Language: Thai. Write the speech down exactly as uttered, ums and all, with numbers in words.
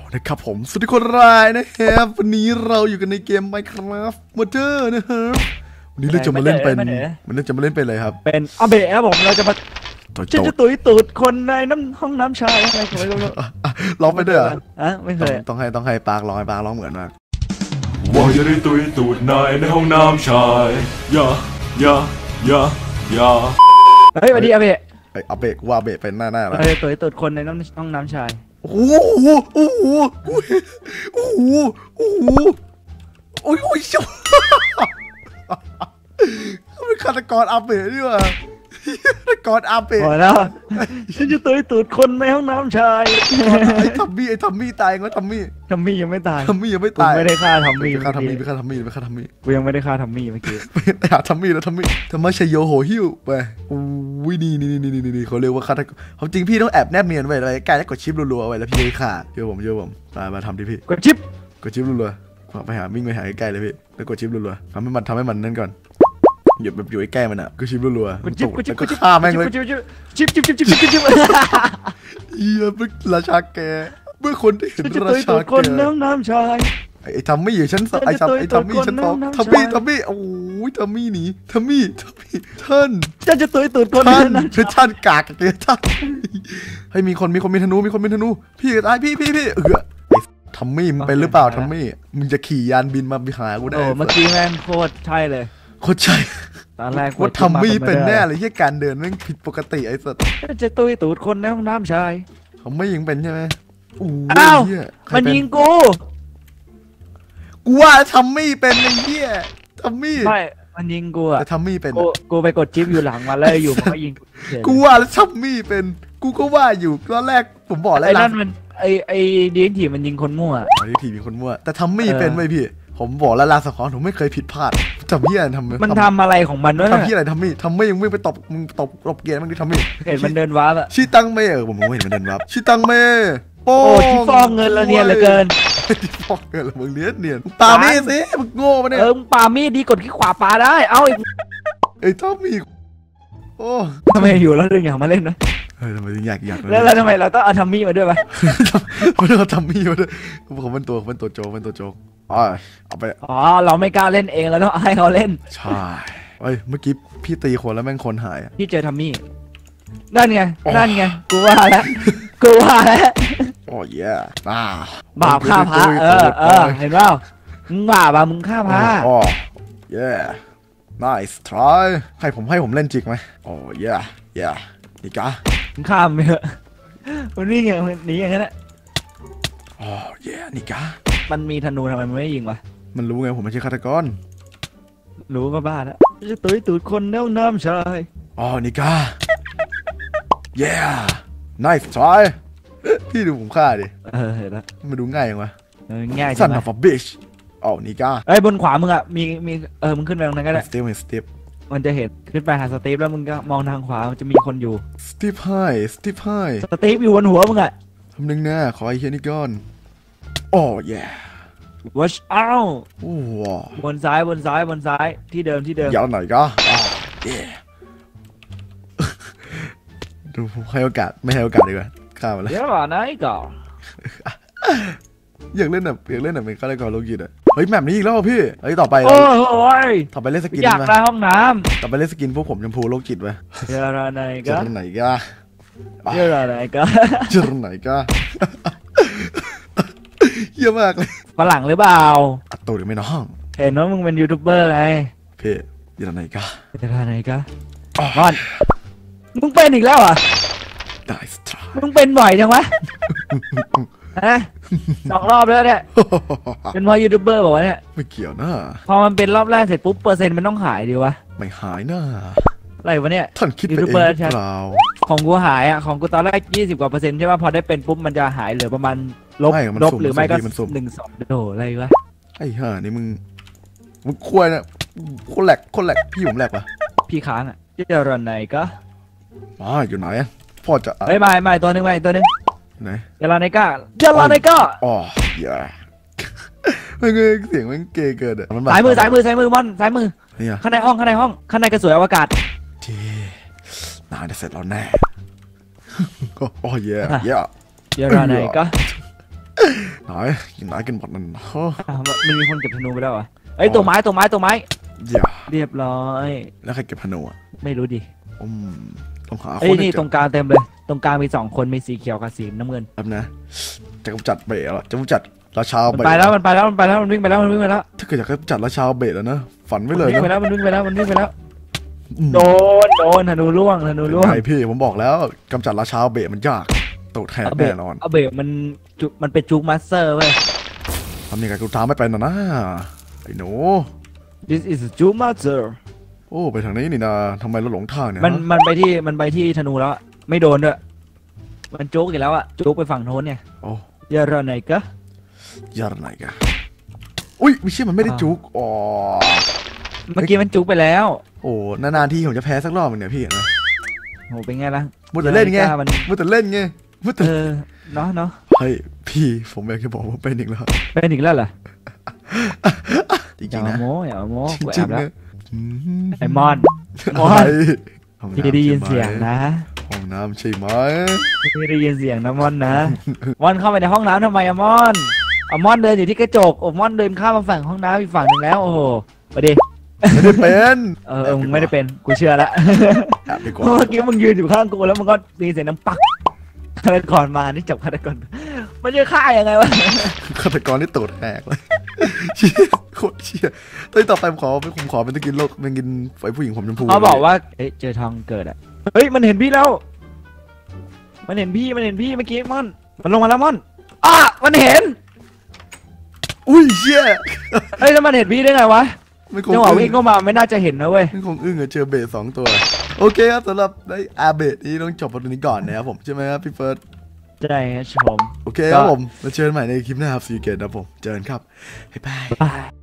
นะครับผมสวัสดีคนรายนะครับวันนี้เราอยู่กันในเกม Minecraft Modder นะครับวันนี้เราจะมาเล่นเป็นมันเราจะมาเล่นเป็นอะไรครับเป็นอาเบะครับผมเราจะมาจะจะตุยตูดคนในน้ำห้องน้ำชายอะไรก็ไม่รู้ร้องไปด้วยอ่ะไม่เคยต้องให้ต้องให้ปากร้องให้ปากร้องเหมือนมากว่าจะได้ตุยตูดนายในห้องน้ำชายอย่าอย่าอย่าอย่าเฮ้ยสวัสดีอาเบะไออาเบะว่าอาเบะเป็นหน้าหน้าแล้วเฮ้ยตุยตูดคนในน้ำห้องน้ำชายโอ้โหโอ้โหโอ้โหโอ้โหโอ้ยโอ้ยชิวเขาเป็นฆาตกรอาเบะนี่ว่ะฆาตกรอาเบะพอแล้วฉันจะตุยตูดคนในห้องน้ำชายไอ้ทัมมี่ไอ้ทัมมี่ตายงั้นทัมมี่ทัมมี่ยังไม่ตายทัมมี่ยังไม่ตายไม่ได้ฆ่าทัมมี่ไปฆ่าทัมมี่ไปฆ่าทัมมี่ไปฆ่าทัมมี่กูยังไม่ได้ฆ่าทัมมี่เมื่อกี้ไปหาทัมมี่แล้วทัมมี่ทำไมชัยโยโหหิ้วไปอุ้ยนี่นี่นี่นี่นี่เขาเรียกว่าฆาตกรความจริงพี่ต้องแอบแนบเนียนไว้เลยกายแล้วกดชิปรัวๆไว้แล้วพี่จะฆ่าเชื่อผมเชื่อผมมามาทำดิพี่กดชิปกดชิปรัวๆไปหาวิ่งไปหาใกล้ๆเลยพี่แล้วกดชิปรัวๆทำให้มันทำให้มันนั่นก่อนหยุดแบบอยู่ใกล้มันอ่ะก็ชิปรัวๆกดชิปกดชิปก็ฆ่าแม่งเลยชิปชิปชิปชิปชิปชิปเฮียเป็นราชาแกเมื่อคนที่เห็นราชาแกคนน้ำน้ำชายไอ้ทัมมี่อยู่ชั้นสองไอ้ทัมไอ้ทัมมี่ชั้นสองทัมมี่ทัมมี่โอ้ยทัมมี่หนีทัมมี่ทัมมี่ท่านจะจะตุยตุยคนท่านคือท่านกากเกลียดท่านให้มีคนมีคนมีธนูมีคนมีธนูพี่ก็ตายพี่พี่พี่เออไอ้ทัมมี่มึงเป็นหรือเปล่าทัมมี่มึงจะขี่ยานบินมาบิหากูได้โอ้เมื่อกี้แม่งโคตรใช่เลยโคตรใช่ตอนแรกว่าทัมมี่เป็นแน่เลยที่การเดินแม่งผิดปกติไอ้สัสจะตุยตูดคนในห้องน้ำชายเขาไม่ยิงเป็นใช่ไหมอ้าวมันยิงกูกูว่าทัมมี่เป็นไอ้เหี้ยทัมมี่ไม่มันยิงกูอะแต่ทัมมี่เป็นกูไปกดจิ๊บอยู่หลังมาแล้วอยู่มันก็ยิงกูว่าแล้วทัมมี่เป็นกูก็ว่าอยู่ตอนแรกผมบอกแล้วไอ้นั่นมันไอ้ไอ้ดีนทีมันยิงคนมั่วไอ้ทีมีคนมั่วแต่ทัมมี่เป็นไหมพี่ผมบอกแล้วลาสคอนผมไม่เคยผิดพลาดทำเหี้ยทำมันทำอะไรของมันด้วยทำเหี้ยอะไรทัมมี่ทัมมี่ยังไม่ไปตบมึงตบตบเกียร์มันดิทัมมี่เห็นมันเดินว้าอะชิตังเมย์ผมไม่เห็นมันเดินว้าชิตังเมย์โอ้ที่ฟองเงินละเนียนเหลือเกินที่ฟองเงินละมึงเลี้ยนเนียนปามีดสิมึงโง่ปะเนี่ยเออมึงปามีดดีกดขี้ขวาปาได้เอาไอ้ไอ้ทัมมี่โอ้ทำไมอยู่แล้วเรื่องอยากมาเล่นนะเออทำไมถึงอยากอยากแล้วแล้วทำไมเราต้องเอาทัมมี่มาด้วยปะเพราะเราทัมมี่มาด้วยผมเป็นตัวเป็นตัวโจเป็นตัวโจอ๋อเอาไปอ๋อเราไม่กล้าเล่นเองเราต้องให้เขาเล่นใช่เฮ้ยเมื่อกี้พี่ตีคนแล้วแม่งคนหายพี่เจอทัมมี่นั่นไงนั่นไงกูว่าแล้วกูว่าแล้วโอ้ยอ่าบาปฆ่าพระเออเออเห็นเปล่ามึงบาปอ่ะมึงฆ่าพระอ๋อ yeah nice try ให้ผมให้ผมเล่นจิกไหมโอ้ yeah yeah นี่กะมึงข้ามไปเถอะมันนี่อย่างนี้อย่างนั้นแหละโอ้ yeah นี่กะมันมีธนูทำไมมันไม่ยิงวะมันรู้ไงผมไม่ใช่ฆาตกรรู้ก็บ้าแล้วจะตุยตูดคนแนวน้ำชายอ๋อนี่กะ yeah nice try พี่ดูผมฆ่าดิเออเห็นแล้วมันดูง่ายยังวะง่ายสั่นแบบ bitch อ๋อนี่กะไอ้บนขวามึงอ่ะมีมีเออมึงขึ้นไปตรงนั้นก็ได้สตีฟสตีฟมันจะเห็นขึ้นไปหาสตีฟแล้วมึงก็มองทางขวามันจะมีคนอยู่สตีฟไฮสตีฟไฮสตีฟอยู่บนหัวมึงอ่ะทำหนึ่งแน่ขอไอ้เฮียนี่ก่อนโอ้ yeah watch out โอ้บนซ้ายบนซ้ายบนซ้ายที่เดิมที่เดิมอย่าหน่อยก็ดูให้โอกาสไม่ให้โอกาสดีกว่าข้ามมาแล้วอย่าหน่อยก่อนอยากเล่นแบบอยากเล่นแบบเป็นฆาตกรโลกิตอ่ะเฮ้ยแบบนี้อีกแล้วพี่เฮ้ยต่อไปโอ้ยต่อไปเล่นสกินอยากได้ห้องน้ำต่อไปเล่นสกินพวกผมชมพูโลกิตไปเจอไหนก็เจอไหนก็เจอไหนก็เจอไหนก็เยี่ยมมากเลยฝรั่งหรือเปล่าอัดตัวหรือไม่น้องเห็นว่ามึงเป็นยูทูบเบอร์ไงพี่เจอไหนก็เจอไหนก็มอนมึงเป็นอีกแล้วอ่ะได้สตาร์มึงเป็นบ่อยจังวะฮะสองรอบแล้วเนี่ยเป็นว่ายูทูบเบอร์บอกว่าเนี่ยไม่เกี่ยวนะพอมันเป็นรอบแรกเสร็จปุ๊บเปอร์เซ็นต์มันต้องหายดีวะไม่หายนะอะไรวะเนี่ยท่านคิดยูทูบเบอร์ใช่เปล่าของกูหายอ่ะของกูตอนแรกยี่สิบกว่าเปอร์เซ็นต์ใช่ป่ะพอได้เป็นปุ๊บมันจะหายเหลือประมาณลบลบหรือไม่ก็หนึ่งสองโดอะไรวะไอ้ห่านี่มึงมึงควรนะคนแหลกคนแหลกพี่ผมแหลกปะพี่ค้างอ่ะเจอรันไหนก็มาอยู่ไหนพ่อจะเฮ้ยมาใหม่ตัวนึงใหม่ตัวนึงไหนเจลาไนก้าเจลาไนก้าอ๋ออย่ามันเงยเสียงมันเกย์เกินอ่ะสายมือสายมือสายมือมอนสายมือข้างในห้องข้างในห้องข้างในกระสวยอวกาศทีนานจะเสร็จแล้วแน่โอ้ยเย่เย่เจลาไนก้าไหนไหนกันหมดนั่นฮะอ่ะมันมีคนเก็บธนูไปแล้วเหรอเอ้ยตัวไม้ตัวไม้ตัวไม้อย่าเรียบร้อยแล้วใครเก็บธนูอ่ะไม่รู้ดิอืมต้องหาคเอ้ยนนี่ให้เจตรองกลางเต็มเลยตรงกลางมีสองคนมีสีเขียวกับสีน้ำเงินครับนะจะกำจัดเบสแล้วจะกำจัดราชามันเบสไปแล้วมันไปแล้วมันไปแล้วมันวิ่งไปแล้วมันวิ่งไปแล้วถ้าเกิดอยากกำจัดราชาเบสแล้วนะฝันไว้เลยมันวิ่งไปนะแล้วมันวิ่งไปแล้วมันวิ่งไปแล้วอืมโดนโดนธนูร่วงธนูร่วงไอพี่ผมบอกแล้วกำจัดราชาเบสมันยากตกแทนเอาเบแน่รกนอนเอาเบรกมันจุมันเป็นจุกมาสเตอร์เว้ยทำยังไงกูตามไม่เป็นนะนะไอ้หนู this is a juke master โอ้ไปทางนี้นี่นะทำไมเราหลงทางเนี่ยมันฮะมันไปที่มันไปที่ธนูแล้วอะไม่โดนด้วยมันจุกอีกแล้วอะจุกไปฝั่งโน้นเนี่ยโอ้เยอะระไหนกะยาไหนกันอุ้ยไม่ใช่มันไม่ได้จุกอ๋อเมื่อกี้มันจุกไปแล้วโอ้นานๆทีผมจะแพ้สักรอบนึงเนี่ยพี่นะโหเป็นไงล่ะมัวแต่เล่นไงมันมัวแต่เล่นไงมัวแต่เออเนาะเนาะเฮ้ยพี่ผมอยากจะบอกว่าเป็นอีกแล้วเป็นอีกแล้วเหรอจอย่าริงๆมานะโม้อย่ามาโม้จกูแอริงบๆแล้วนะอืมไอ้มอนมอนอะไรห้องพี่น้ำได้ยินใช่ไหมเสียงนะห้องน้ำใช่ไหมพี่ได้ยินเสียงนะมอนนะ มอนเข้าไปในห้องน้ำทำไมอะมอนอะมอนเดินอยู่ที่กระจกโอ้มอนเดินข้ามมาฝั่งห้องน้ำอีกฝั่งหนึ่งแล้วโอ้โหไปดิไม่ได้เป็นเออเออมึงไม่ได้เป็นกูเชื่อละแอบดีกว่าเมื่อกี้มึงยืนอยู่ข้างกูแล้วมึงก็มีเสียงน้ำปักฆาตกรมานี่จับฆาตกรมันจะฆ่ายังไงวะฆาตกรนี่ตูดแหกเลยเชี่ยโคตรเชี่ยตอนต่อไปผมขอผมขอเป็นตะกินโลกเป็นกินไฟผู้หญิงผมชมพูเขาบอกว่าเอ้ยเจอทองเกิดอะเฮ้ยมันเห็นพี่แล้ว มันเห็นพี่มันเห็นพี่เมื่อกี้มอนมันลงมาแล้วมอนอ่ะมันเห็นอุ้ยเชี่ยเฮ้ยแล้วมันเห็นพี่ได้ไงวะไม่คงจังหวะอึ้วิ่งงเข้ามาไม่น่าจะเห็นนะเว้ยไม่คงอึ้งอะเจอเบสสองตัว โอเคครับสำหรับในอาเบสนี้ต้องจบตรงนี้ก่อนนะครับผมใช่ไหมครับพี่เฟิร์สใช่ครับชมโอเคครับผมมาเจอกันใหม่ในคลิปหน้าครับซีเกตนะครับผมเจอกันครับบ๊ายบายบาย